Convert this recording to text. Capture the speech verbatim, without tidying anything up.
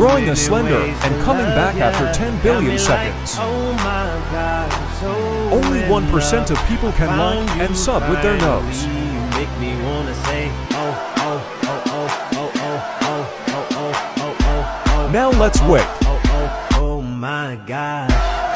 withdrawing a Slender and coming back after ten billion seconds. Only one percent of people can like and sub with their nose. Now let's wait. Oh my God.